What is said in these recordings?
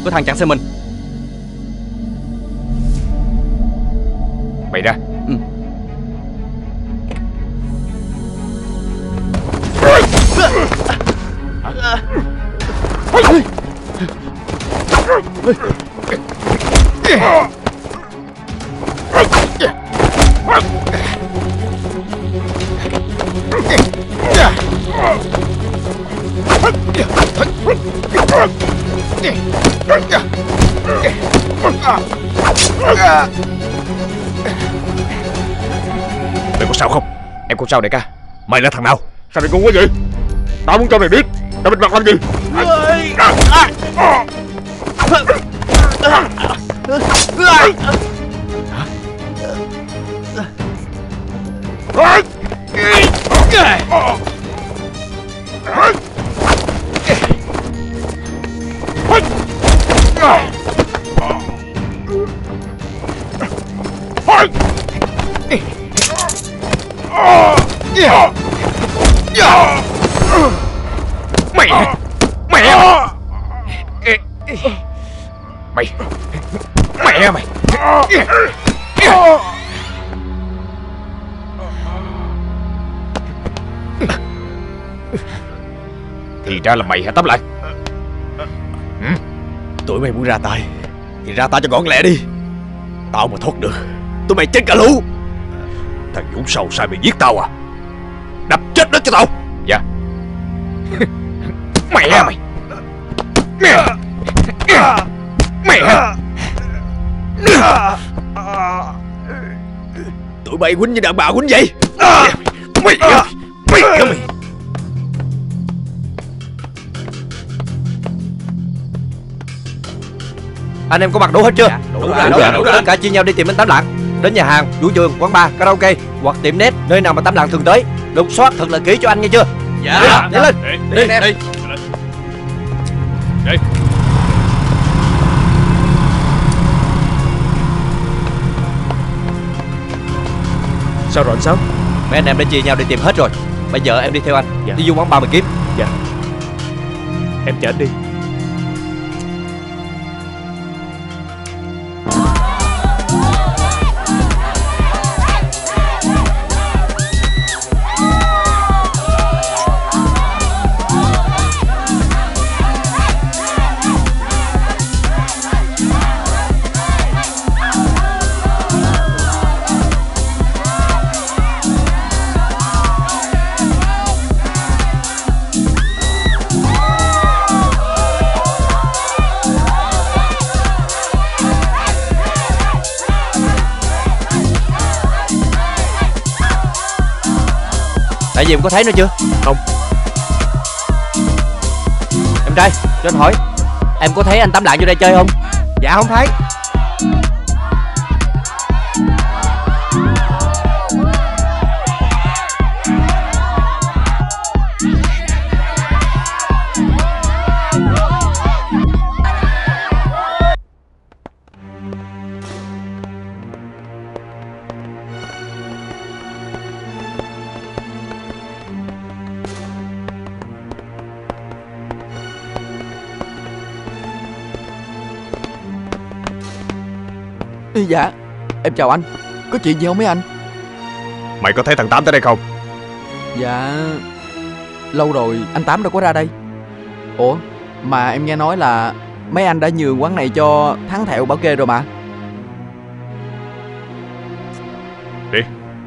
có thằng chặn xe mình. Mày ra. Mày có sao không? Em có sao đại ca? Mày là thằng nào? Sao mày ngu quá vậy? Tao muốn cho mày biết tao bịt mặt làm gì. Mẹ mày. Thì ra là mày hả Tóm Lại? Tụi mày muốn ra tay thì ra tay cho gọn lẹ đi. Tao mà thoát được tụi mày chết cả lũ. Thằng Dũng sầu sai mày giết tao à? Đập chết nó cho tao. Dạ. Mẹ mày. Tụi bay quýnh như đàn bà quýnh vậy. Mày. Anh em có mặt đủ hết chưa? Đủ rồi. Tất cả chia nhau đi tìm anh Tám Lạng. Đến nhà hàng, vũ trường, quán bar, karaoke hoặc tiệm net, nơi nào mà Tám Lạng thường tới. Lục soát thật là kỹ cho anh nghe chưa? Dạ. Nhanh lên. Đi. Sao rồi anh Sáu? Mấy anh em đã chia nhau đi tìm hết rồi. Bây giờ em đi theo anh. Dạ. Đi vô quán bar mà kiếm. Dạ. Em chở anh đi. Tại vì em có thấy nó chưa? Không. Em trai, cho anh hỏi, em có thấy anh Tám Lạng vô đây chơi không? Dạ không thấy. Dạ, em chào anh. Có chuyện gì không mấy anh? Mày có thấy thằng Tám tới đây không? Dạ, lâu rồi anh Tám đâu có ra đây. Ủa, mà em nghe nói là mấy anh đã nhường quán này cho Thắng Thẹo bảo kê rồi mà. Đi.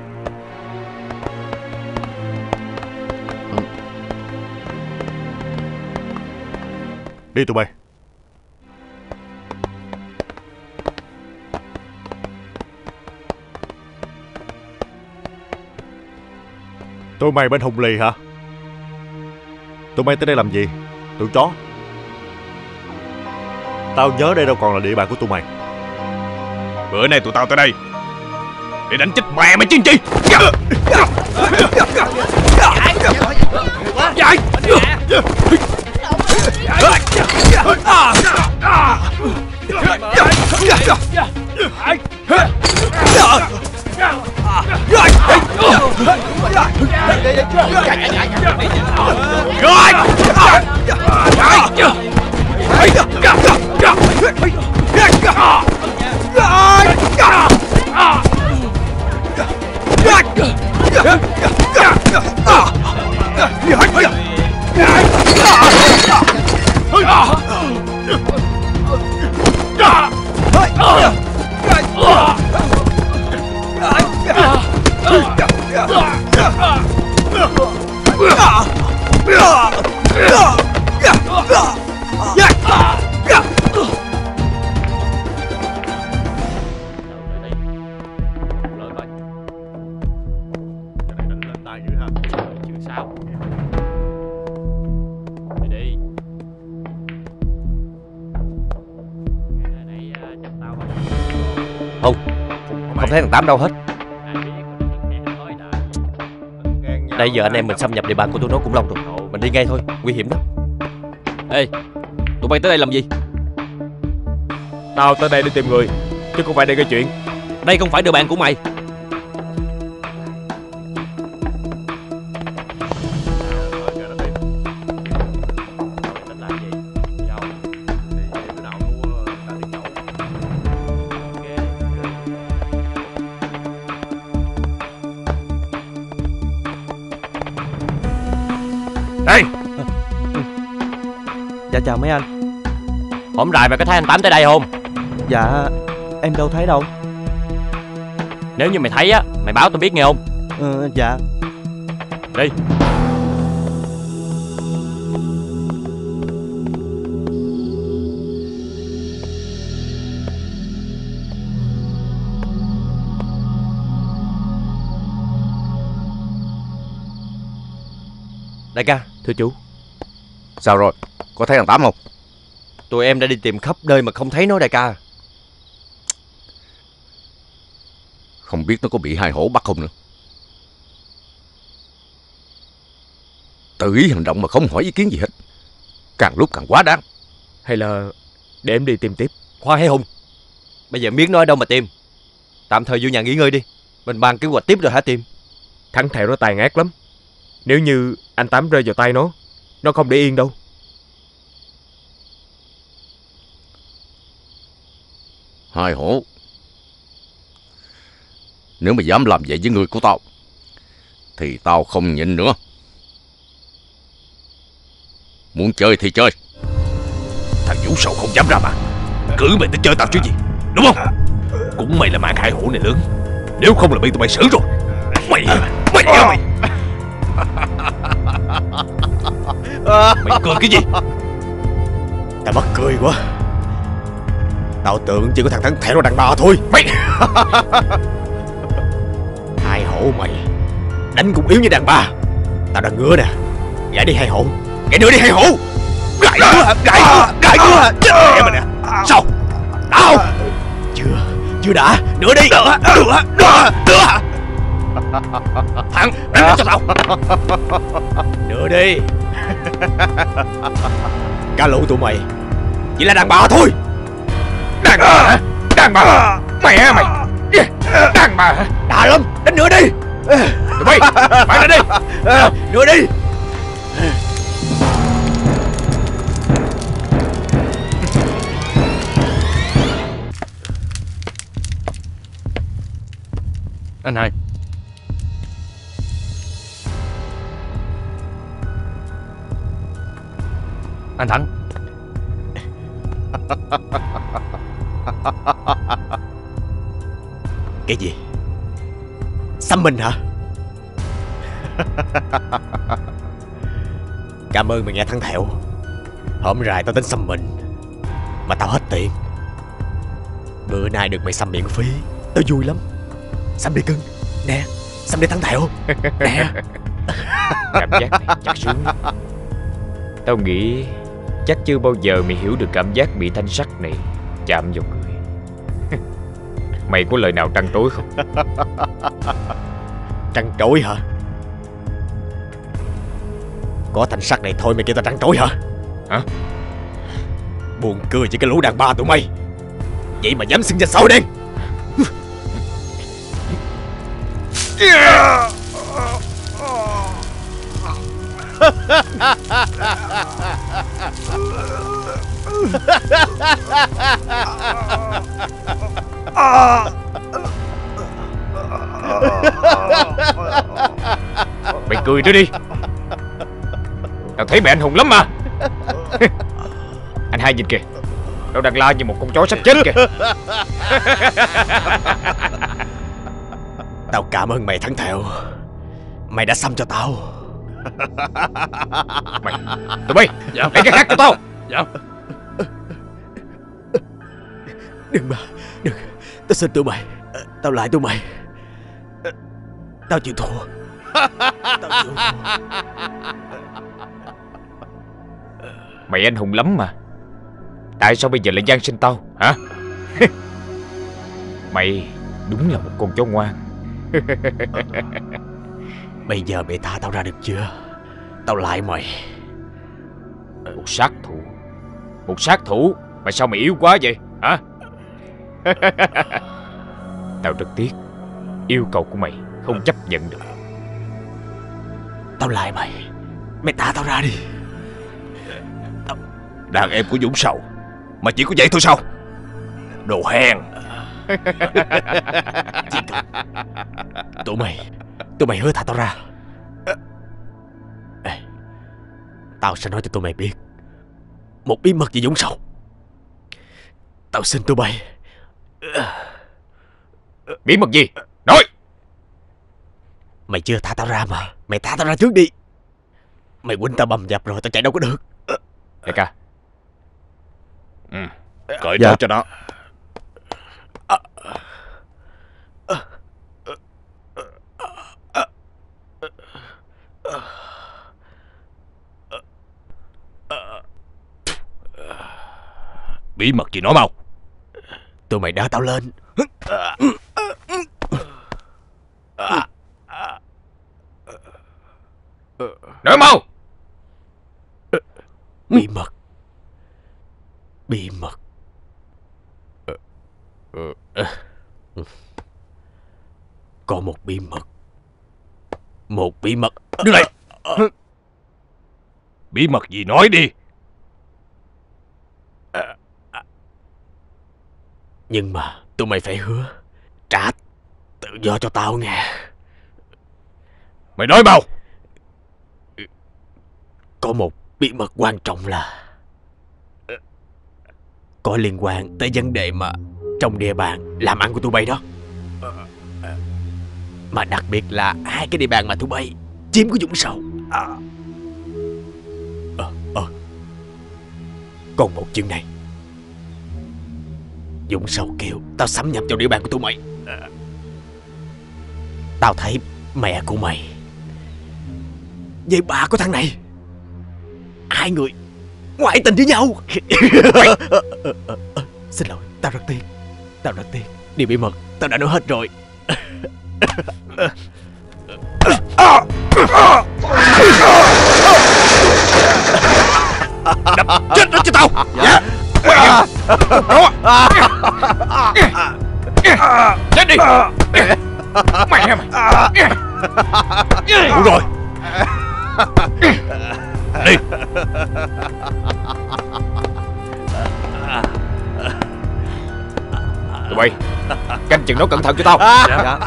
Đi tụi bay. Tụi mày bên Hùng Lì hả? Tụi mày tới đây làm gì? Tụi chó. Tao nhớ đây đâu còn là địa bàn của tụi mày. Bữa nay tụi tao tới đây để đánh chết mẹ mày chứ chi. Rồi. Không thấy thằng Tám đâu hết. Nãy giờ anh em mình xâm nhập địa bàn của tụi nó cũng lâu rồi. Mình đi ngay thôi, nguy hiểm lắm. Ê, tụi bay tới đây làm gì? Tao tới đây để tìm người, chứ không phải để gây chuyện. Đây không phải địa bàn của mày. Đây. Dạ chào mấy anh. Hổm rày mày có thấy anh Tám tới đây không? Dạ em đâu thấy đâu. Nếu như mày thấy á, mày báo tao biết nghe không? Dạ. Đi. Đại ca. Thưa chú. Sao rồi? Có thấy thằng Tám không? Tụi em đã đi tìm khắp nơi mà không thấy nó đại ca. Không biết nó có bị hai hổ bắt không nữa. Tự ý hành động mà không hỏi ý kiến gì hết, càng lúc càng quá đáng. Hay là để em đi tìm tiếp? Khoan hay Hùng, bây giờ biết nói đâu mà tìm. Tạm thời vô nhà nghỉ ngơi đi, mình bàn kế hoạch tiếp rồi hả tìm. Thằng Thẹo nó tàn ác lắm. Nếu như anh Tám rơi vào tay nó không để yên đâu. Hai hổ, nếu mà dám làm vậy với người của tao thì tao không nhịn nữa. Muốn chơi thì chơi. Thằng Vũ Sầu không dám ra mà. Cử mày tới chơi tao chứ gì, đúng không? Cũng mày là mạng hai hổ này lớn. Nếu không là bị tụi mày xử rồi. Mày Mày cười cái gì? Tao mắc cười quá. Tao tưởng chỉ có thằng Thẹo nó đàn bà thôi. Mày Hai hổ mày đánh cũng yếu như đàn bà. Tao đang ngứa nè. Gãy đi hai hổ. Gãy nữa đi hai hổ. Gãy nữa. Mẹ mày nè. Sao? Đâu? Chưa đã. Nữa đi. Nữa. Thằng đánh cho tao. Nữa đi. Cả lũ tụi mày chỉ là đàn bà thôi. Đàn bà hả? Đàn bà? Mẹ mày. Đàn bà hả? Đã lắm. Đánh nữa đi. Tụi bay lên đi. Nữa đi. Anh hai. Anh Thắng. Cái gì? Xăm mình hả? Cảm ơn mày nghe Thằng Thẹo. Hôm rày tao tính xăm mình mà tao hết tiền. Bữa nay được mày xăm miễn phí, tao vui lắm. Xăm đi cưng. Nè, xăm đi Thằng Thẹo. Nè. Cảm giác này chắc sướng. Tao nghĩ chắc chưa bao giờ mày hiểu được cảm giác bị thanh sắt này chạm vào người. Mày có lời nào trăn trối không? Trăn trối hả? Có thanh sắt này thôi mày kêu tao trăn trối hả? Hả? Buồn cười với cái lũ đàn bà tụi mày. Vậy mà dám xưng danh sói đen. Mày cười nữa đi. Tao thấy mẹ anh hùng lắm mà. Anh hai nhìn kìa, nó đang la như một con chó sắp chết kìa. Tao cảm ơn mày Thằng Thẹo. Mày đã xăm cho tao. Tụi bay, lấy cái khác cho tao. Đừng mà, đừng. Tao xin tụi mày. Tao lại tụi mày. Tao chịu thua. Tao chịu thua. Mày anh hùng lắm mà. Tại sao bây giờ lại gian sinh tao hả? Mày đúng là một con chó ngoan. Bây giờ mày thả tao ra được chưa? Tao lại mày. Một sát thủ. Một sát thủ mà sao mày yếu quá vậy hả? Tao rất tiếc, yêu cầu của mày không chấp nhận được. Tao lại mày. Mày thả tao ra đi. Đàn em của Dũng Sầu mà chỉ có vậy thôi sao? Đồ hèn. Tụi mày hứa thả tao ra. Ê, tao sẽ nói cho tụi mày biết một bí mật về Dũng Sầu. Tao xin tụi mày. Bí mật gì? Nói. Mày chưa thả tao ra mà. Mày thả tao ra trước đi. Mày quýnh tao bầm dập rồi tao chạy đâu có được. Đại ca. Cởi Dạ. trói cho nó. Bí mật gì nói mau. Tụi mày đỡ tao lên. Nói mau. Bí mật. Bí mật. Có một bí mật. Một bí mật. Đứng lại. Bí mật gì nói đi. Nhưng mà tụi mày phải hứa trả tự do cho tao nghe. Mày nói mau. Có một bí mật quan trọng là có liên quan tới vấn đề mà trong địa bàn làm ăn của tụi bay đó. Mà đặc biệt là hai cái địa bàn mà tụi bay chiếm của Dũng Sầu. Còn một chuyện này, Dũng Sầu kêu tao xâm nhập vào địa bàn của tụi mày. Tao thấy mẹ của mày với bà của thằng này, hai người ngoại tình với nhau. Xin lỗi, tao rất tiếc. Tao rất tiếc. Điều bí mật tao đã nói hết rồi. Đập chết nó cho tao. Dạ. Chết đi. Mẹ mày. Đủ rồi. Đi. Tụi bay canh chừng nó cẩn thận cho tao. Dạ.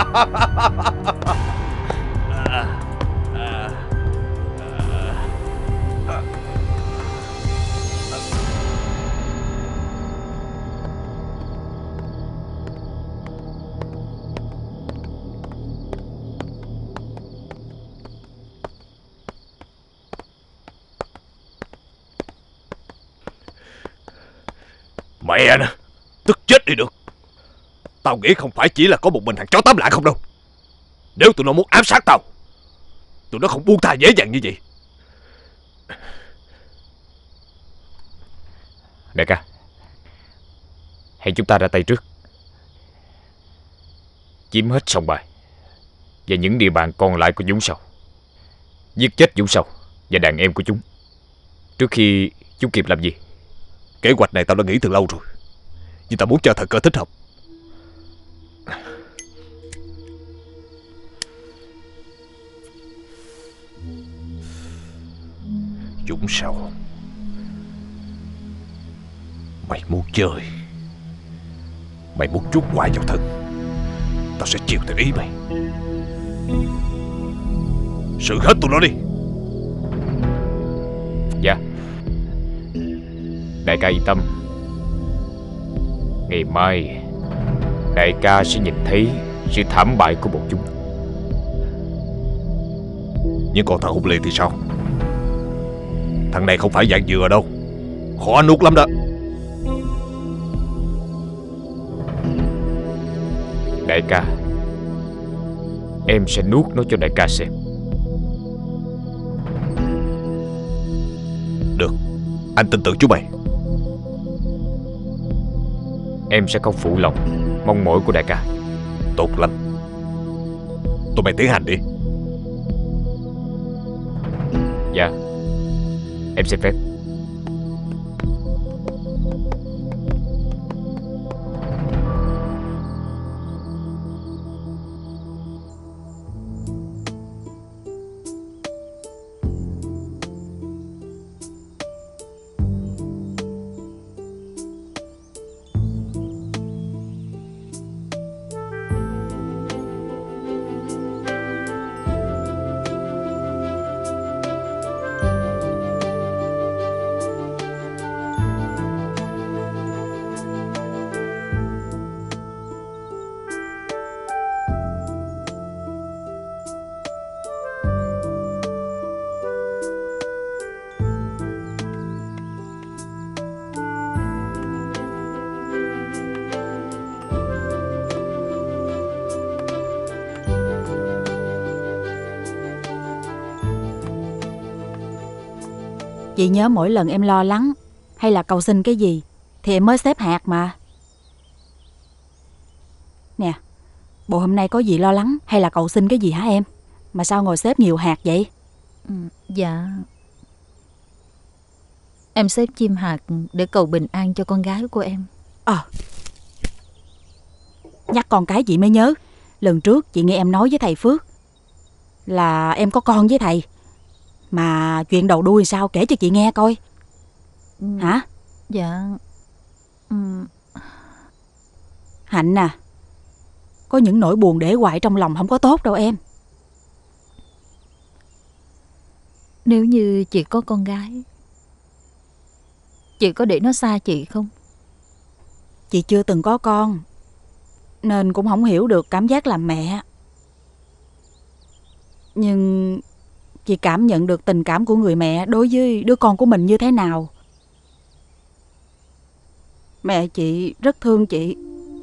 Mẹ nè, tức chết đi được. Tao nghĩ không phải chỉ là có một mình thằng chó tám lạng không đâu. Nếu tụi nó muốn ám sát tao, tụi nó không buông tha dễ dàng như vậy. Đại ca, hãy chúng ta ra tay trước, chiếm hết sòng bài và những địa bàn còn lại của Dũng Sầu, giết chết Dũng Sầu và đàn em của chúng trước khi chúng kịp làm gì. Kế hoạch này tao đã nghĩ từ lâu rồi, nhưng tao muốn chờ thời cơ thích hợp. Dũng Sầu, mày muốn chơi, mày muốn trút hoài vào thân, tao sẽ chiều theo ý mày. Xử hết tụi nó đi. Dạ. Đại ca yên tâm, ngày mai đại ca sẽ nhìn thấy sự thảm bại của bọn chúng. Nhưng còn thằng Hùng Liền thì sao? Thằng này không phải dạng dừa đâu, khó nuốt lắm đó. Đại ca, em sẽ nuốt nó cho đại ca xem. Được, anh tin tưởng chú mày. Em sẽ không phụ lòng mong mỏi của đại ca. Tốt lắm. Tụi mày tiến hành đi. Dạ, em xin phép. Chị nhớ mỗi lần em lo lắng hay là cầu xin cái gì thì em mới xếp hạt mà. Nè, bộ hôm nay có gì lo lắng hay là cầu xin cái gì hả em? Mà sao ngồi xếp nhiều hạt vậy? Dạ, em xếp chim hạt để cầu bình an cho con gái của em. Nhắc con cái chị mới nhớ. Lần trước chị nghe em nói với thầy Phước là em có con với thầy. Mà chuyện đầu đuôi sao kể cho chị nghe coi. Hả? Dạ. Hạnh à, có những nỗi buồn để hoài trong lòng không có tốt đâu em. Nếu như chị có con gái, chị có để nó xa chị không? Chị chưa từng có con nên cũng không hiểu được cảm giác làm mẹ. Nhưng chị cảm nhận được tình cảm của người mẹ đối với đứa con của mình như thế nào. Mẹ chị rất thương chị.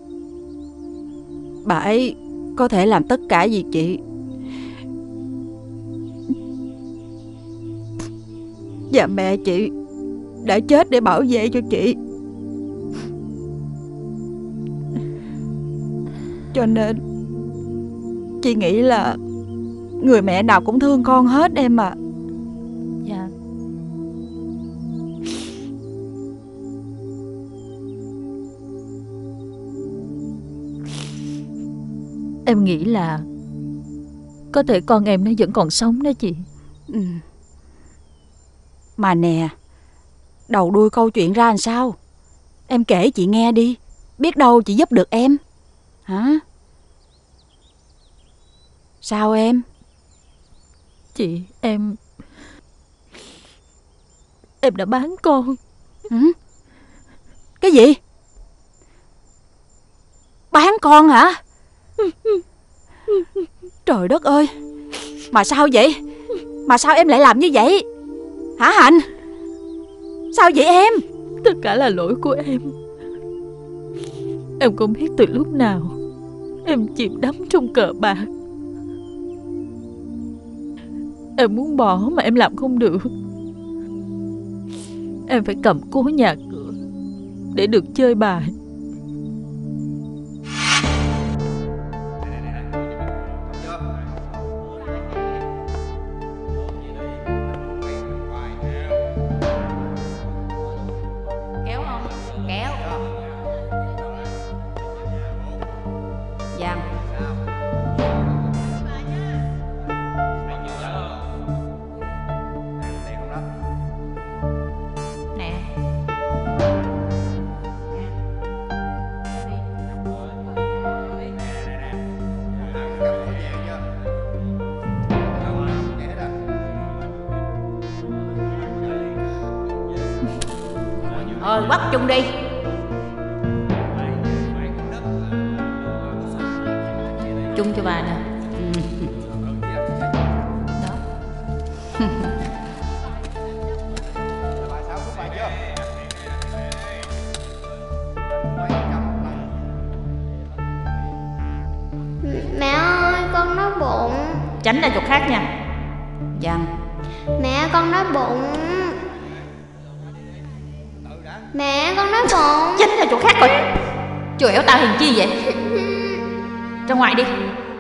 Bà ấy có thể làm tất cả vì chị. Và mẹ chị đã chết để bảo vệ cho chị. Cho nên chị nghĩ là người mẹ nào cũng thương con hết em à. Dạ. Em nghĩ là có thể con em nó vẫn còn sống đó chị. Mà nè, đầu đuôi câu chuyện ra làm sao? Em kể chị nghe đi. Biết đâu chị giúp được em. Hả? Sao em? Chị, em đã bán con. Cái gì? Bán con hả? Trời đất ơi. Mà sao vậy? Mà sao em lại làm như vậy? Hả Hạnh? Sao vậy em? Tất cả là lỗi của em. Em không biết từ lúc nào em chìm đắm trong cờ bạc. Em muốn bỏ mà em làm không được. Em phải cầm cố nhà cửa để được chơi bài. Kéo không? Kéo. Giang. Nè. Bắt chung đi. Chung cho bà nè. Đó. Mẹ ơi, con đói bụng. Tránh ra chỗ khác nha. Giang. Mẹ, con đói bụng. Mẹ, con đói bụng. Tránh ra chỗ khác coi. Chùi éo tao hình chi vậy? Ra ngoài đi.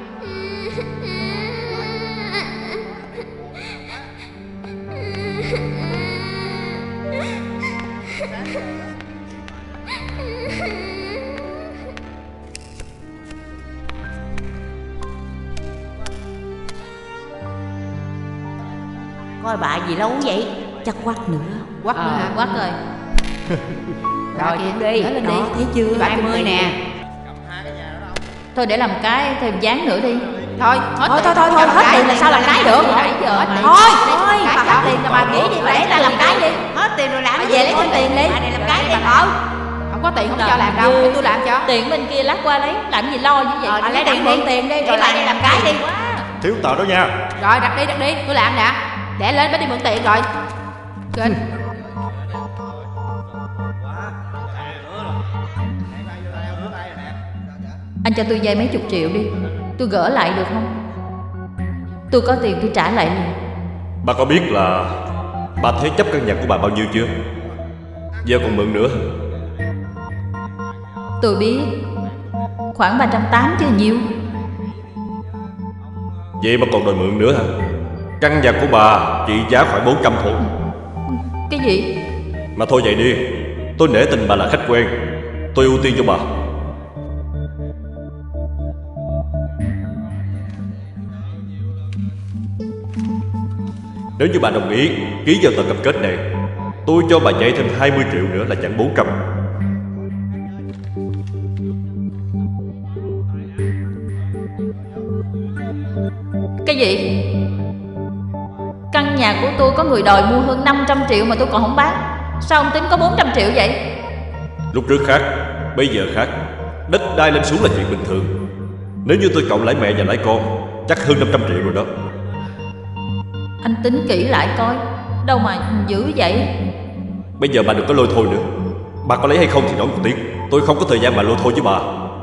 Coi bà gì lâu vậy? Chắc quắt nữa. Quắt nữa hả? Quắt rồi. Rồi cũng đi. Đó lên Đó, đi. Thấy chưa? 30 nè. Thôi để làm cái thêm dáng nữa đi. Thôi, Thôi hết tiền là sao làm cái được? Nãy giờ Thôi, bà hết tiền là bà nghĩ đi, bà để ta làm cái đi. hết tiền rồi làm Bà gì? về lấy thêm tiền đi. Bà này làm cái đi. Không có tiền không cho làm đâu, để tôi làm cho. Tiền bên kia lát qua lấy, làm gì lo như vậy? Bà lấy tiền mượn tiền đi, rồi lại đây làm cái đi. Thiếu tờ đó nha. Rồi đặt đi, tôi làm nè. Để lên mới đi mượn tiền rồi. Kênh. Anh cho tôi vay mấy chục triệu đi, tôi gỡ lại được không? Tôi có tiền tôi trả lại liền. Bà có biết là bà thế chấp căn nhà của bà bao nhiêu chưa? Giờ còn mượn nữa. Tôi biết, khoảng 380 chứ nhiều. Vậy mà còn đòi mượn nữa hả? Căn nhà của bà trị giá khoảng 400 thôi. Cái gì? Mà thôi vậy đi, tôi nể tình bà là khách quen, tôi ưu tiên cho bà. Nếu như bà đồng ý ký vào tờ cam kết này, tôi cho bà vay thêm 20 triệu nữa là chẳng 400. Cái gì? Căn nhà của tôi có người đòi mua hơn 500 triệu mà tôi còn không bán. Sao ông tính có 400 triệu vậy? Lúc trước khác, bây giờ khác. Đất đai lên xuống là chuyện bình thường. Nếu như tôi cộng lãi mẹ và lãi con, chắc hơn 500 triệu rồi đó. Anh tính kỹ lại coi. Đâu mà dữ vậy. Bây giờ bà đừng có lôi thôi nữa. Bà có lấy hay không thì nói một tiếng. Tôi không có thời gian mà lôi thôi với bà.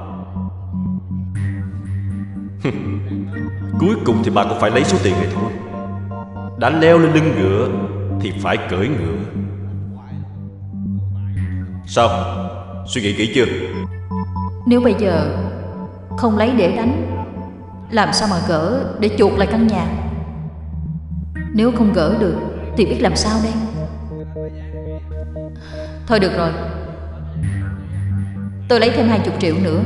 Cuối cùng thì bà cũng phải lấy số tiền này thôi. Đã leo lên lưng ngựa thì phải cưỡi ngựa. Sao? Suy nghĩ kỹ chưa? Nếu bây giờ không lấy để đánh, làm sao mà gỡ để chuộc lại căn nhà? Nếu không gỡ được thì biết làm sao đây? Thôi được rồi, tôi lấy thêm 20 triệu nữa.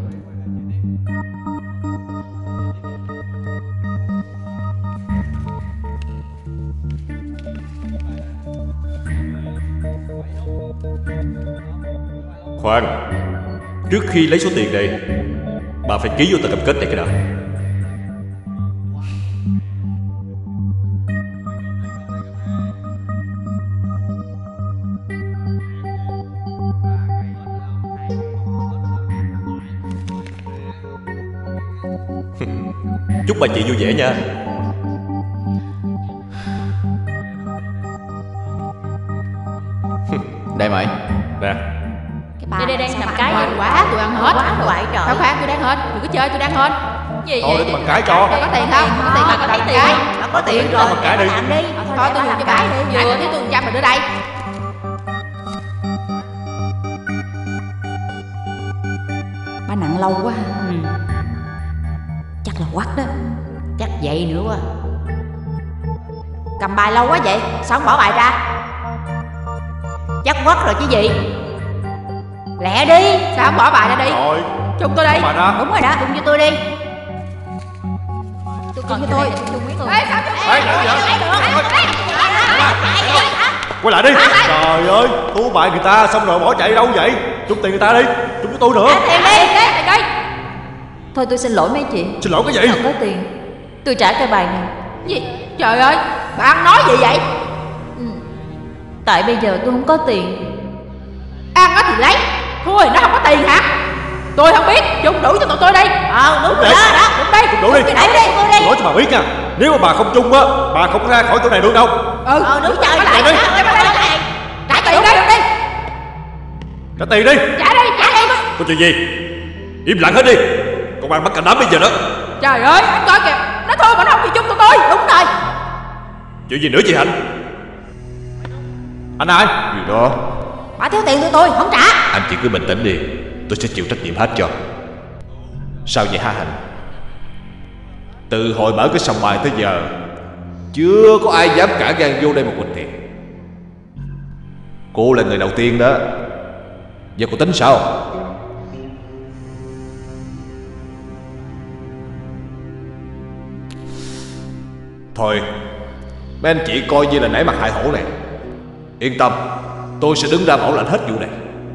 Khoan, trước khi lấy số tiền này, bà phải ký vô tờ cam kết này cái đã. Chúc bà chị vui vẻ nha. Đây mày. Nè. Đây làm cái Hoài gì? quá, tôi ăn hết. Quá hoài trời. Khoan, tôi đang hên. Đừng có chơi, tôi đang hên. Gì Thôi vậy? để bằng cái cho. Bà có tiền không? Có tiền Bà không? có lấy Làm tiền cái. không? Bà có tiền rồi, Làm cái đi. làm đi. Thôi tôi dùng cho bà. Vừa thấy tôi 100 rồi đưa đây. Bà nặng lâu quá ha. Chắc là quắt đó. Chắc vậy nữa quá. Cầm bài lâu quá vậy, sao không bỏ bài ra? Chắc quất rồi chứ gì. Lẹ đi. Sao không bỏ bài ra đi? Rồi, Chung tôi đi. bà ra. Đúng rồi đó. Chung cho tôi đi. Tôi còn cho tôi chung với tôi. Ê, quay lại đi. Trời ơi, thua bại người ta xong rồi bỏ chạy đâu vậy? Trúng tiền người ta đi, trúng với tôi nữa. Tiền đi. Thôi tôi xin lỗi mấy chị. Xin lỗi cái gì? Không có tiền, tôi trả cái bài này. Gì? Trời ơi, bà ăn nói gì vậy? Tại bây giờ tôi không có tiền. Ăn nó thì lấy. Thôi nó không có tiền hả? Tôi không biết, chung đủ cho tụi tôi đi. Đúng rồi đó. Đúng đi. Đủ đi. Cái này đi. Xin lỗi cho bà biết nha. Nếu mà bà không chung á, bà không ra khỏi chỗ này được đâu. Đúng rồi. Trả đi. Trả tiền đi. Trả tiền đi. Trả đi. Có chuyện gì? Im lặng hết đi. Công an bắt cả đám bây giờ đó. Trời ơi, anh coi kìa. Nó thua mà nó không chịu chung tụi tôi. Đúng rồi. Chuyện gì nữa chị Hạnh? Anh ai? Gì đó? Bà thiếu tiền tụi tôi, không trả. Anh chị cứ bình tĩnh đi. tôi sẽ chịu trách nhiệm hết cho. Sao vậy hả Hạnh? Từ hồi mở cái sòng bài tới giờ, chưa có ai dám cả gan vô đây một mình thiệt. Cô là người đầu tiên đó. Giờ cô tính sao? Thôi, mấy anh chị coi như là nể mặt hại hổ này. Yên tâm, tôi sẽ đứng ra bảo lãnh hết vụ này.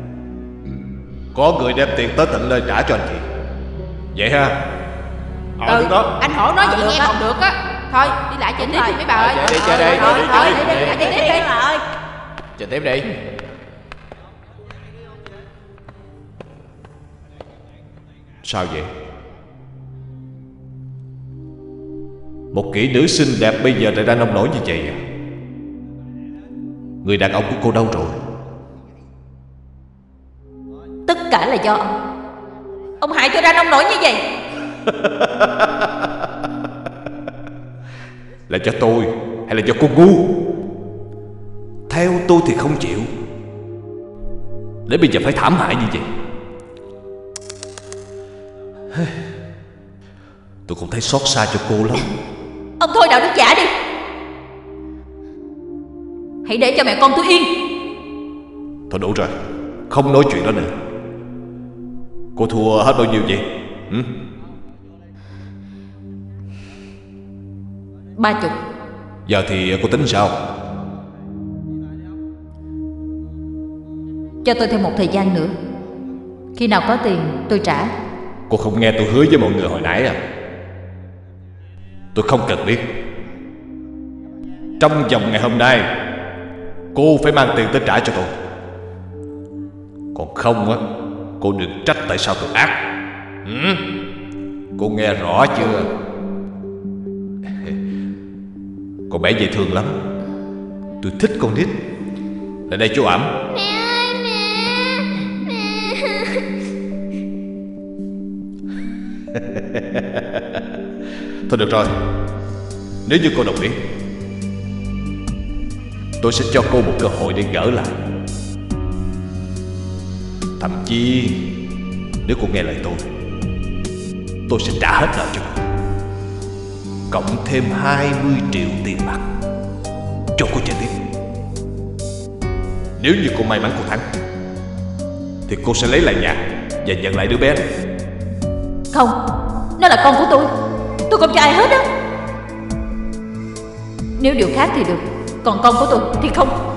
Có người đem tiền tới tận nơi trả cho anh chị. Vậy ha? Ừ, anh Hổ nói vậy nghe không được á. Thôi, đi lại chơi tiếp đi mấy bà ơi. Chơi đi, Thôi, đi tiếp đi. Chơi tiếp đi. Sao vậy? Một kỹ nữ xinh đẹp bây giờ lại ra nông nổi như vậy à? Người đàn ông của cô đâu rồi? Tất cả là do ông hại tôi ra nông nổi như vậy. Là cho tôi hay là cho cô ngu? Theo tôi thì không chịu. Để bây giờ phải thảm hại như vậy. Tôi cũng thấy xót xa cho cô lắm. Ông thôi đạo đức giả đi. Hãy để cho mẹ con tôi yên. Thôi đủ rồi, không nói chuyện đó nữa. Cô thua hết bao nhiêu vậy? 30. Giờ thì cô tính sao? Cho tôi thêm một thời gian nữa. Khi nào có tiền tôi trả. Cô không nghe tôi hứa với mọi người hồi nãy à? Tôi không cần biết. Trong vòng ngày hôm nay, cô phải mang tiền tới trả cho tôi. Còn không á, cô đừng trách tại sao tôi ác. Cô nghe rõ chưa? Con bé dễ thương lắm. Tôi thích con nít. Lại đây chú ẩm. Mẹ ơi, mẹ. Thôi được rồi, nếu như cô đồng ý, tôi sẽ cho cô một cơ hội để gỡ lại. Thậm chí nếu cô nghe lời tôi sẽ trả hết nợ cho cô, cộng thêm 20 triệu tiền mặt cho cô chơi tiếp. Nếu như cô may mắn cô thắng, thì cô sẽ lấy lại nhà và nhận lại đứa bé này. Không, nó là con của tôi không cho ai hết á. Nếu điều khác thì được, còn con của tôi thì không.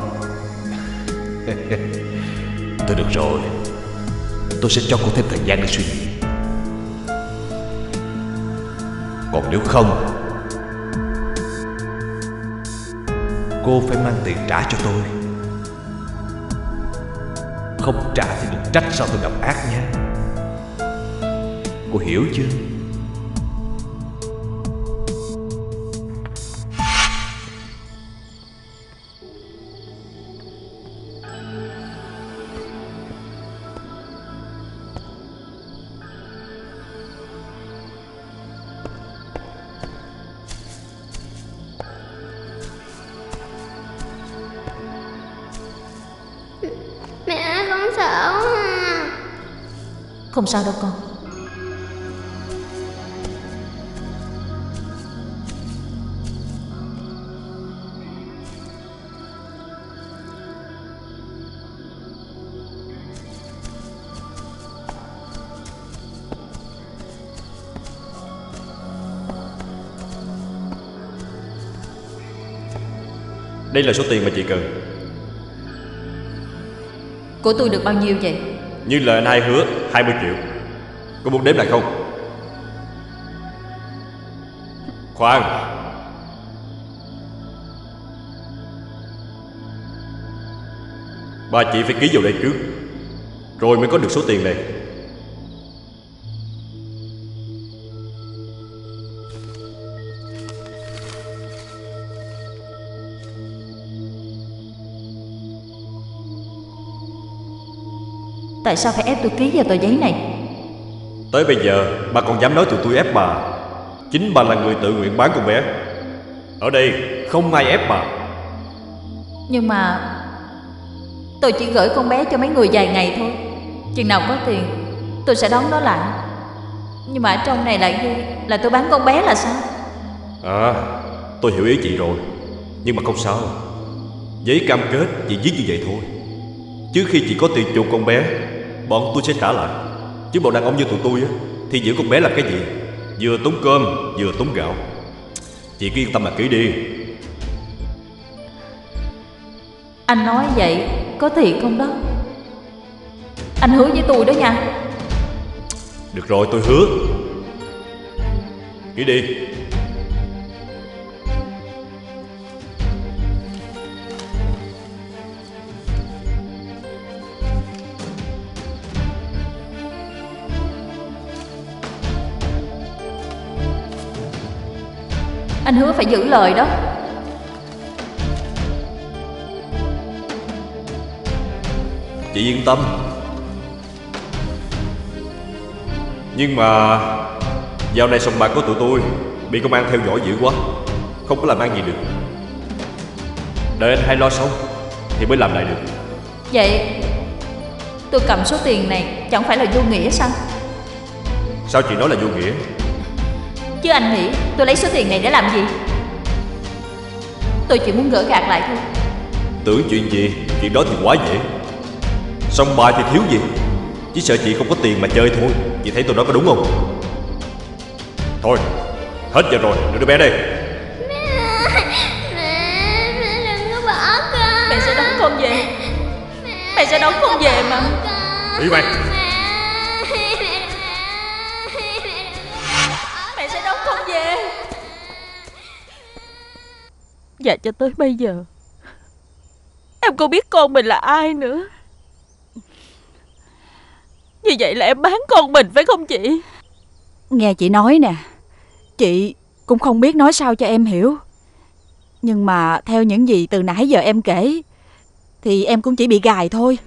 Thôi được rồi, tôi sẽ cho cô thêm thời gian để suy nghĩ. Còn nếu không, cô phải mang tiền trả cho tôi. Không trả thì đừng trách sao tôi độc ác nha. Cô hiểu chưa? Mẹ con sợ quá à. Không sao đâu con. Đây là số tiền mà chị cần. Của tôi được bao nhiêu vậy? Như lời anh hai hứa, 20 triệu. Có muốn đếm lại không? Khoan, ba chị phải ký vào đây trước, rồi mới có được số tiền này. Tại sao phải ép tôi ký vào tờ giấy này? Tới bây giờ bà còn dám nói tụi tôi ép bà. Chính bà là người tự nguyện bán con bé. Ở đây không ai ép bà. Nhưng mà tôi chỉ gửi con bé cho mấy người vài ngày thôi. Chừng nào có tiền tôi sẽ đón nó lại. Nhưng mà ở trong này lại ghi là tôi bán con bé là sao? À, tôi hiểu ý chị rồi. Nhưng mà không sao, giấy cam kết chỉ viết như vậy thôi. Chứ khi chị có tiền chuộc con bé, bọn tôi sẽ trả lại. Chứ bọn đàn ông như tụi tôi á, thì giữ con bé làm cái gì? Vừa tốn cơm, vừa tốn gạo. Chị cứ yên tâm mà ký đi. Anh nói vậy có thiệt không đó? Anh hứa với tôi đó nha. Được rồi, tôi hứa. Ký đi. Anh hứa phải giữ lời đó. Chị yên tâm. Nhưng mà dạo này sòng bạc của tụi tôi bị công an theo dõi dữ quá, không có làm ăn gì được. Đợi anh hai lo xong thì mới làm lại được. Vậy tôi cầm số tiền này chẳng phải là vô nghĩa sao? Sao chị nói là vô nghĩa? Chứ anh nghĩ tôi lấy số tiền này để làm gì? Tôi chỉ muốn gỡ gạc lại thôi. Tưởng chuyện gì, chuyện đó thì quá dễ. Sòng bài thì thiếu gì, chỉ sợ chị không có tiền mà chơi thôi. Chị thấy tôi nói có đúng không? Thôi, hết giờ rồi, đưa đứa bé đây. Mẹ đừng có bỏ con. Mẹ sẽ đón con về. Mẹ sẽ đón con về mà. Đi mày. Mẹ sẽ đón con về. Và cho tới bây giờ em không biết con mình là ai nữa. Như vậy là em bán con mình phải không chị? Nghe chị nói nè, chị cũng không biết nói sao cho em hiểu. Nhưng mà theo những gì từ nãy giờ em kể thì em cũng chỉ bị gài thôi.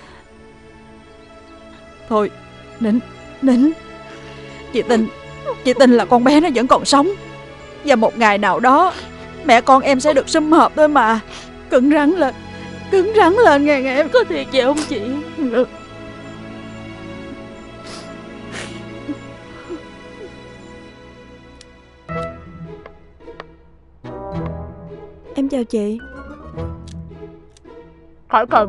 Thôi, nín. Chị tin là con bé nó vẫn còn sống. Và một ngày nào đó mẹ con em sẽ được sum họp thôi mà. Cứng rắn lên nghe em. Có thiệt vậy không chị? Em chào chị. Khỏi cần.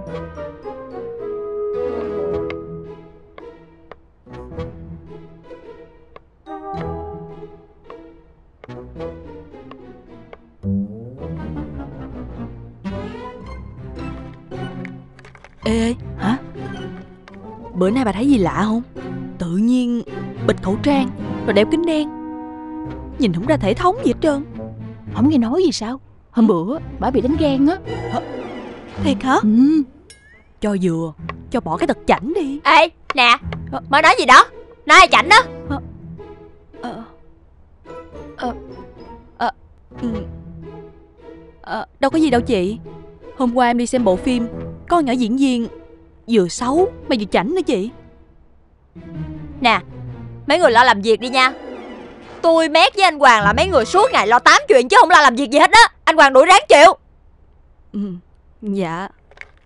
Ê, hả? Bữa nay bà thấy gì lạ không? Tự nhiên bịt khẩu trang rồi đeo kính đen, nhìn không ra thể thống gì hết trơn. Không nghe nói gì sao? Hôm bữa bà bị đánh ghen á. Thiệt hả? Cho vừa, cho bỏ cái tật chảnh đi. Ê, nè, mới nói gì đó? Nói ai chảnh đó? Đâu có gì đâu chị. Hôm qua em đi xem bộ phim, có con nhỏ diễn viên vừa xấu mà vừa chảnh nữa chị. Nè, mấy người lo làm việc đi nha. Tôi mét với anh Hoàng là mấy người suốt ngày lo tám chuyện chứ không lo làm việc gì hết á. Anh Hoàng đuổi ráng chịu. Dạ.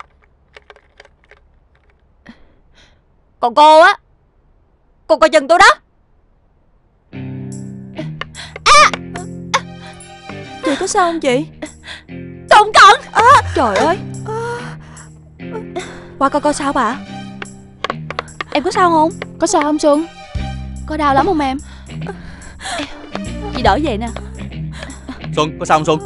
Còn cô á, cô coi chừng tôi đó. Chị có sao không chị? Tôi không cần. Trời ơi. Qua coi sao bà. Em có sao không? Có sao không Xuân? Có đau lắm không em? Chị đỡ vậy nè. Xuân, có sao không Xuân?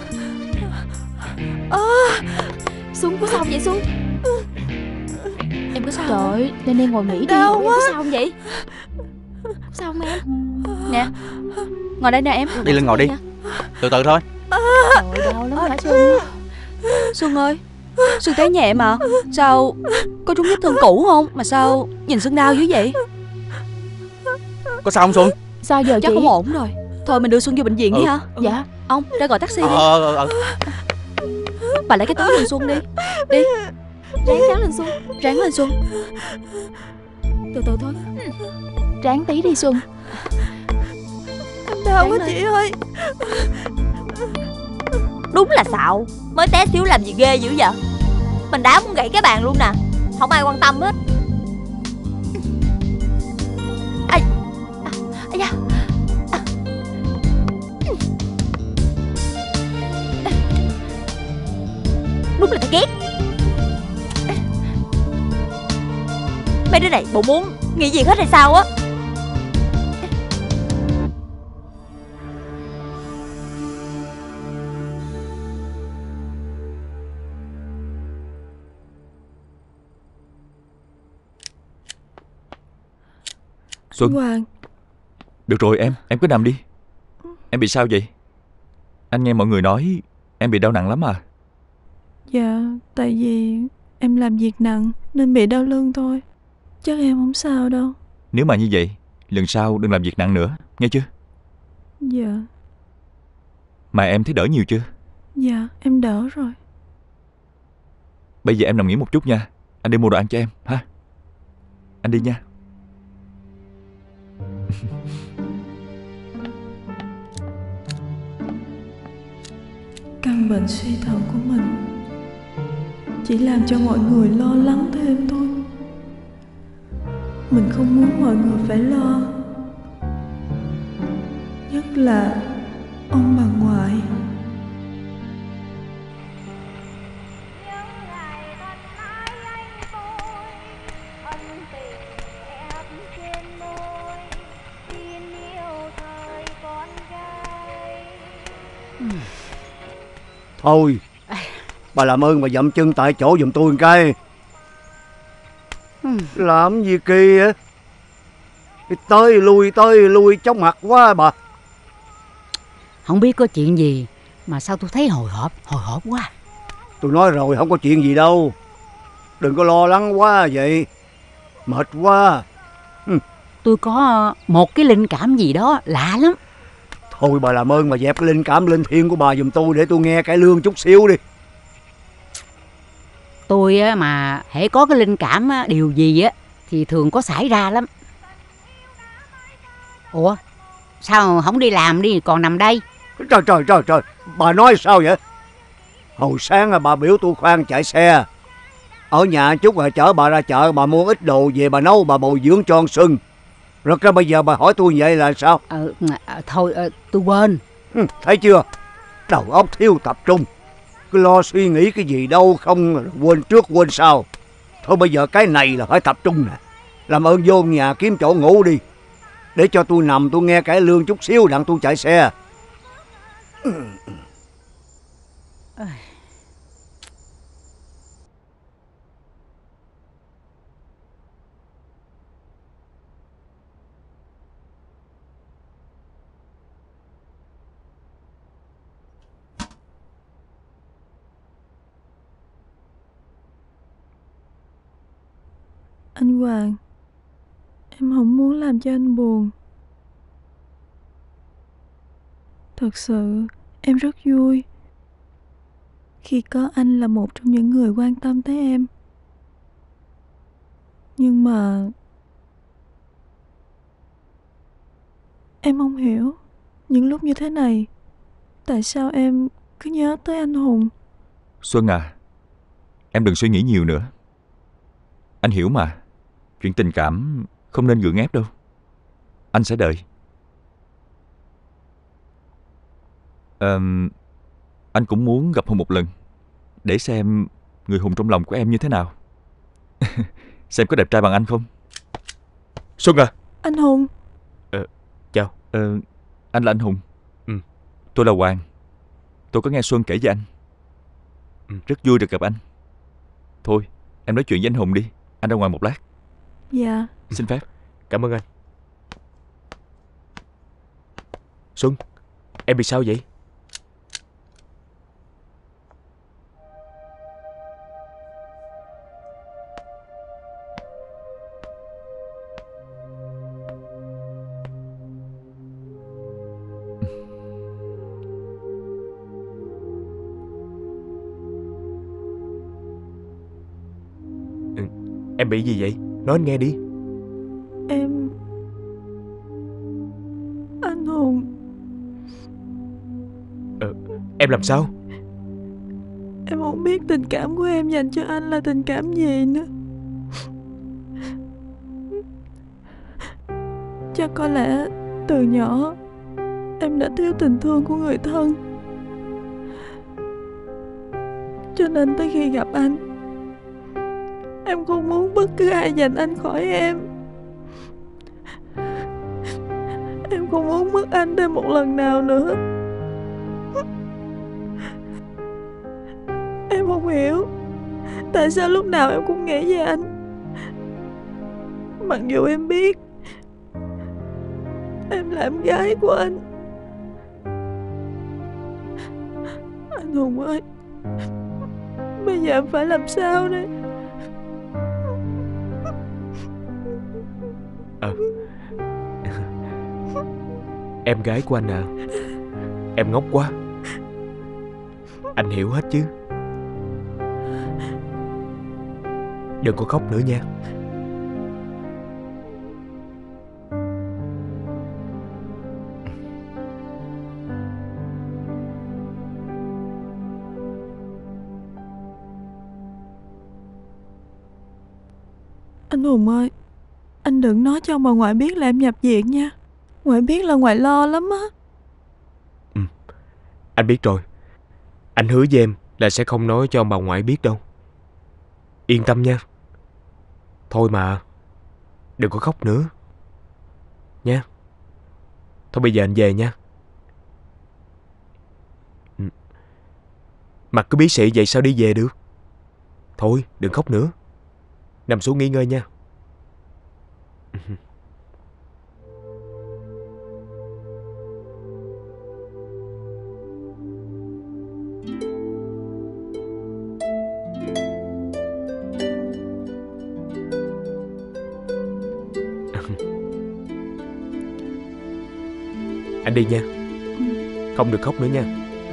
Xuân có sao không vậy Xuân? Em có sao Trời không? ơi, lên đây ngồi nghỉ đi. Đau Em quá. có sao không vậy? Sao không em? Nè, ngồi đây nè em. Đi lên ngồi đi. Từ từ thôi. Trời đau lắm hả Xuân? Xuân ơi, Xuân thấy nhẹ mà. Sao có trúng vết thương cũ không? Mà sao nhìn Xuân đau dữ vậy? Có sao không Xuân? Sao giờ Chắc chị? không ổn rồi. Thôi mình đưa Xuân vô bệnh viện đi hả? Dạ. Ông ra gọi taxi đi. Bà lấy cái túi giùm Xuân đi. Đi. Ráng lên Xuân. Ráng lên Xuân. Từ từ thôi. Ráng tí đi Xuân. Em đau quá chị ơi. Đúng là xạo. Mới té xíu làm gì ghê dữ vậy? Mình đá muốn gãy cái bàn luôn nè. Không ai quan tâm hết. Mấy đứa này bộ muốn nghỉ việc hết hay sao á? Xuân. Hoàng. Được rồi em cứ nằm đi. Em bị sao vậy? Anh nghe mọi người nói em bị đau nặng lắm à? Dạ, tại vì em làm việc nặng nên bị đau lưng thôi. Chắc em không sao đâu. Nếu mà như vậy, lần sau đừng làm việc nặng nữa, nghe chưa? Dạ. Mà em thấy đỡ nhiều chưa? Dạ, em đỡ rồi. Bây giờ em nằm nghỉ một chút nha. Anh đi mua đồ ăn cho em, ha? Anh đi nha. Căn bệnh suy thận của mình chỉ làm cho mọi người lo lắng thêm thôi. Mình không muốn mọi người phải lo, nhất là ông bà ngoại. Thôi, bà làm ơn bà dậm chân tại chỗ giùm tôi một cái. Làm gì kỳ á? Tới lui chóng mặt quá bà. Không biết có chuyện gì mà sao tôi thấy hồi hộp quá. Tôi nói rồi không có chuyện gì đâu. Đừng có lo lắng quá vậy. Mệt quá. Tôi có một cái linh cảm gì đó lạ lắm. Thôi bà làm ơn mà dẹp cái linh cảm linh thiêng của bà giùm tôi để tôi nghe cải lương chút xíu đi. Tôi mà hễ có cái linh cảm điều gì á thì thường có xảy ra lắm. Ủa, sao không đi làm đi còn nằm đây? Trời, bà nói sao vậy? Hồi sáng bà biểu tôi khoan chạy xe. Ở nhà chút rồi chở bà ra chợ, bà mua ít đồ về bà nấu bà bồi dưỡng cho con Xuân. Rồi cái bây giờ bà hỏi tôi vậy là sao? Thôi tôi quên. Thấy chưa? Đầu óc thiếu tập trung. Cứ lo suy nghĩ cái gì đâu không, quên trước quên sau. Thôi bây giờ cái này là phải tập trung nè. Làm ơn vô nhà kiếm chỗ ngủ đi, để cho tôi nằm tôi nghe cải lương chút xíu đặng tôi chạy xe. Anh Hoàng, em không muốn làm cho anh buồn. Thật sự em rất vui khi có anh là một trong những người quan tâm tới em. Nhưng mà em không hiểu những lúc như thế này tại sao em cứ nhớ tới anh Hùng. Xuân à, em đừng suy nghĩ nhiều nữa. Anh hiểu mà, chuyện tình cảm không nên gượng ép đâu. Anh sẽ đợi. Anh cũng muốn gặp Hùng một lần, để xem người Hùng trong lòng của em như thế nào. Xem có đẹp trai bằng anh không. Xuân à. Anh Hùng. Chào. Anh là anh Hùng. Tôi là Hoàng. Tôi có nghe Xuân kể với anh. Rất vui được gặp anh. Thôi, em nói chuyện với anh Hùng đi. Anh ra ngoài một lát. Dạ. Xin phép. Cảm ơn anh. Xuân, em bị sao vậy? Em bị gì vậy? Nói anh nghe đi. Anh Hùng. Em làm sao? Em không biết tình cảm của em dành cho anh là tình cảm gì nữa. Chắc có lẽ từ nhỏ em đã thiếu tình thương của người thân, cho nên tới khi gặp anh Em không muốn bất cứ ai giành anh khỏi em. Em không muốn mất anh thêm một lần nào nữa. Em không hiểu tại sao lúc nào em cũng nghĩ về anh, mặc dù em biết em là em gái của anh. Anh Hùng ơi, bây giờ em phải làm sao đây? Em gái của anh à? Em ngốc quá. Anh hiểu hết chứ. Đừng có khóc nữa nha. Anh Hùng ơi, anh đừng nói cho bà ngoại biết là em nhập viện nha. Ngoại biết là ngoại lo lắm á. Anh biết rồi. Anh hứa với em là sẽ không nói cho bà ngoại biết đâu. Yên tâm nha. Thôi mà, đừng có khóc nữa nha. Thôi bây giờ anh về nha. Mặt cứ bí xị vậy sao đi về được. Thôi đừng khóc nữa. Nằm xuống nghỉ ngơi nha. Anh đi nha. Không được khóc nữa nha.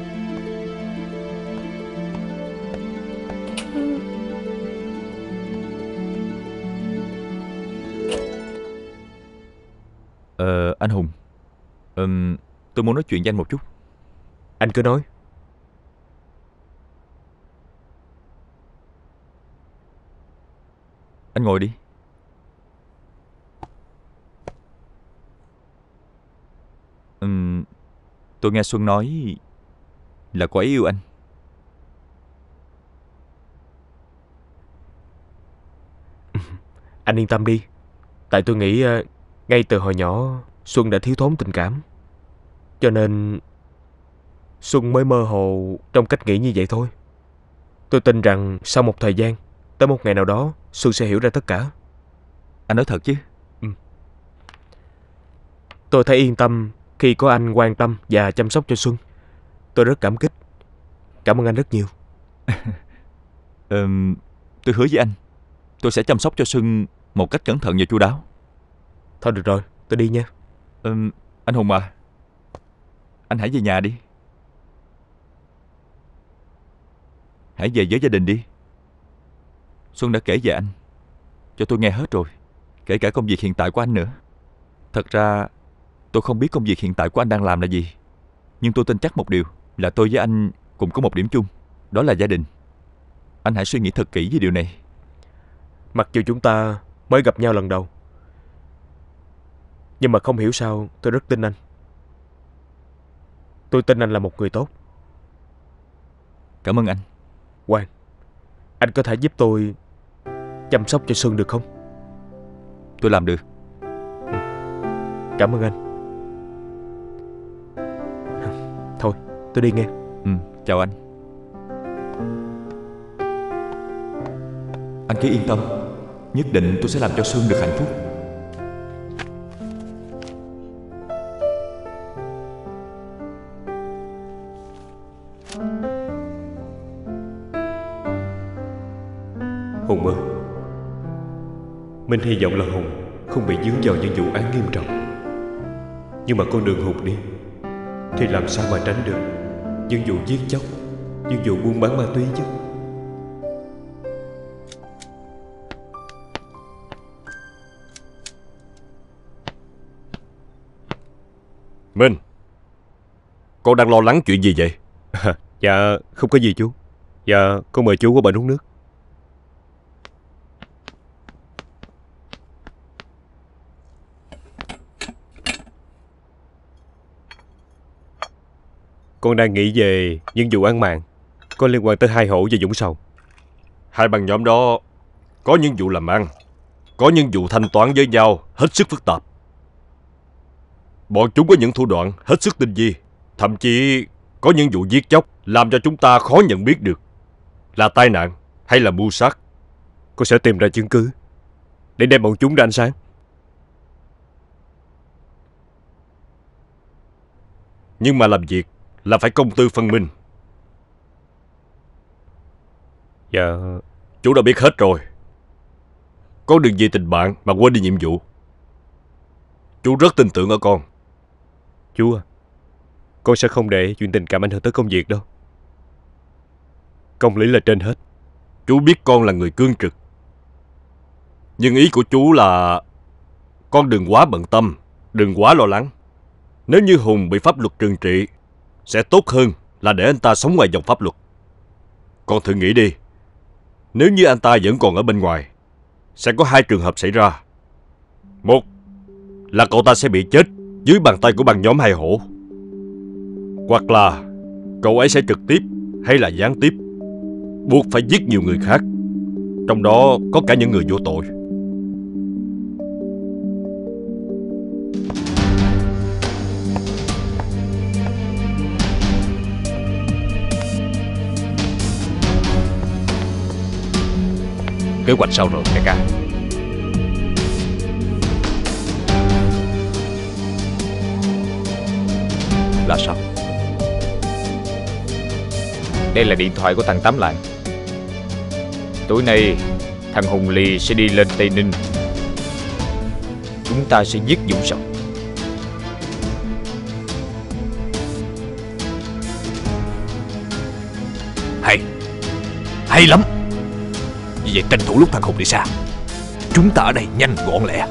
Anh Hùng, tôi muốn nói chuyện với anh một chút. Anh cứ nói. Anh ngồi đi. Tôi nghe Xuân nói là cô ấy yêu anh. Anh yên tâm đi. Tại tôi nghĩ ngay từ hồi nhỏ Xuân đã thiếu thốn tình cảm, cho nên Xuân mới mơ hồ trong cách nghĩ như vậy thôi. Tôi tin rằng sau một thời gian, tới một ngày nào đó Xuân sẽ hiểu ra tất cả. Anh nói thật chứ? Tôi thấy yên tâm khi có anh quan tâm và chăm sóc cho Xuân. Tôi rất cảm kích. Cảm ơn anh rất nhiều. Tôi hứa với anh, tôi sẽ chăm sóc cho Xuân một cách cẩn thận và chu đáo. Thôi được rồi, tôi đi nha. Anh Hùng à, anh hãy về nhà đi. Hãy về với gia đình đi. Xuân đã kể về anh cho tôi nghe hết rồi, kể cả công việc hiện tại của anh nữa. Thật ra tôi không biết công việc hiện tại của anh đang làm là gì, nhưng tôi tin chắc một điều là tôi với anh cùng có một điểm chung, đó là gia đình. Anh hãy suy nghĩ thật kỹ về điều này. Mặc dù chúng ta mới gặp nhau lần đầu, nhưng mà không hiểu sao tôi rất tin anh. Tôi tin anh là một người tốt. Cảm ơn anh. Quang, anh có thể giúp tôi chăm sóc cho Xuân được không? Tôi làm được. Cảm ơn anh. Thôi, tôi đi nghe. Chào anh. Anh cứ yên tâm, nhất định tôi sẽ làm cho Xuân được hạnh phúc. Hùng ơi, Minh hy vọng là Hùng không bị dướng vào những vụ án nghiêm trọng. Nhưng mà con đường Hùng đi thì làm sao mà tránh được những vụ giết chóc, những vụ buôn bán ma túy chứ. Minh, con đang lo lắng chuyện gì vậy? Dạ, không có gì chú. Dạ, con mời chú qua bên uống nước. Con đang nghĩ về những vụ án mạng có liên quan tới hai Hổ và Dũng Sầu. Hai băng nhóm đó Có những vụ làm ăn, có những vụ thanh toán với nhau hết sức phức tạp. Bọn chúng có những thủ đoạn hết sức tinh vi. Thậm chí có những vụ giết chóc làm cho chúng ta khó nhận biết được là tai nạn hay là mưu sát. Cô sẽ tìm ra chứng cứ để đem bọn chúng ra ánh sáng. Nhưng mà làm việc là phải công tư phân minh. Dạ. Chú đã biết hết rồi. Con đừng vì tình bạn mà quên đi nhiệm vụ. Chú rất tin tưởng ở con. Chú à, con sẽ không để chuyện tình cảm ảnh hưởng tới công việc đâu. Công lý là trên hết. Chú biết con là người cương trực, nhưng ý của chú là con đừng quá bận tâm, đừng quá lo lắng. Nếu như Hùng bị pháp luật trừng trị, sẽ tốt hơn là để anh ta sống ngoài vòng pháp luật. Con thử nghĩ đi, nếu như anh ta vẫn còn ở bên ngoài, sẽ có hai trường hợp xảy ra. Một là cậu ta sẽ bị chết dưới bàn tay của băng nhóm Hai Hổ, hoặc là cậu ấy sẽ trực tiếp hay là gián tiếp buộc phải giết nhiều người khác, trong đó có cả những người vô tội. Kế hoạch sao rồi đại ca? Là sao? Đây là điện thoại của thằng Tám Lạng. Tối nay thằng Hùng Lì sẽ đi lên Tây Ninh. Chúng ta sẽ giết Dũng Sọc. Hay lắm. Như vậy tranh thủ lúc thằng Hùng đi xa, chúng ta ở đây nhanh gọn lẹ.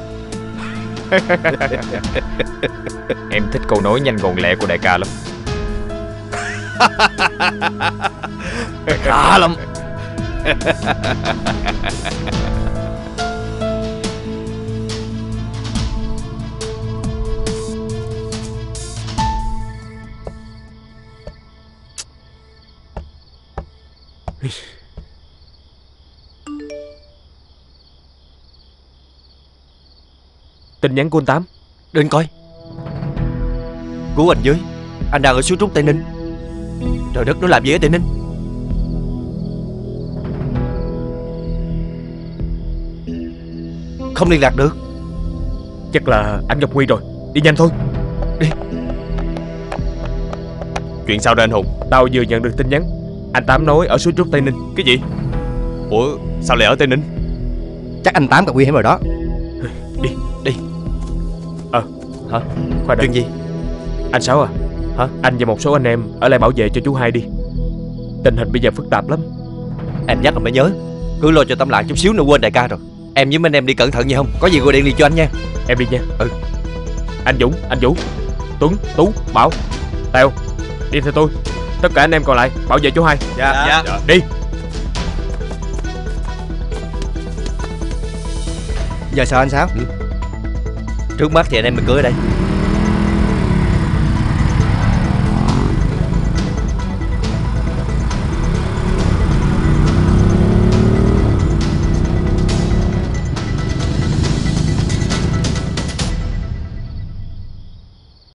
Em thích câu nói nhanh gọn lẹ của đại ca lắm. Khá lắm. Tin nhắn của anh Tám. Đến coi. Cứu anh với, anh đang ở suối Trúc Tây Ninh. Trời đất, nó làm gì ở Tây Ninh? Không liên lạc được. Chắc là anh gặp nguy rồi. Đi nhanh thôi. Đi. Chuyện sao đây anh Hùng? Tao vừa nhận được tin nhắn. Anh Tám nói ở suối Trúc Tây Ninh. Cái gì? Ủa sao lại ở Tây Ninh? Chắc anh Tám gặp nguy hiểm rồi đó. Đi. Đi. Hả? Khoan đã. Chuyện gì? Anh Sáu à? Hả? Anh và một số anh em ở lại bảo vệ cho chú Hai đi. Tình hình bây giờ phức tạp lắm. Em nhắc là mới nhớ. Cứ lo cho Tâm Lạng chút xíu nữa quên đại ca rồi. Em với mấy anh em đi cẩn thận nha không? Có gì gọi điện liền cho anh nha. Em đi nha. Anh Vũ, Tuấn, Tú, Bảo, Tèo, đi theo tôi. Tất cả anh em còn lại bảo vệ chú Hai. Dạ. Đi. Giờ sao anh Sáu? Trước mắt thì anh em mình cứ ở đây.